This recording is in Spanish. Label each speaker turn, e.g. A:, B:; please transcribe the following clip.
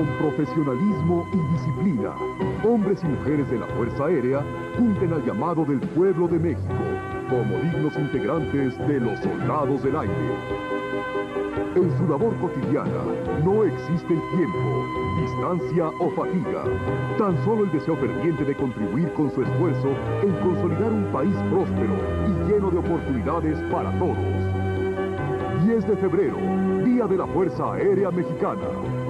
A: Con profesionalismo y disciplina, hombres y mujeres de la Fuerza Aérea cumplen al llamado del pueblo de México como dignos integrantes de los soldados del aire. En su labor cotidiana no existe el tiempo, distancia o fatiga. Tan solo el deseo ferviente de contribuir con su esfuerzo en consolidar un país próspero y lleno de oportunidades para todos. 10 de febrero, Día de la Fuerza Aérea Mexicana.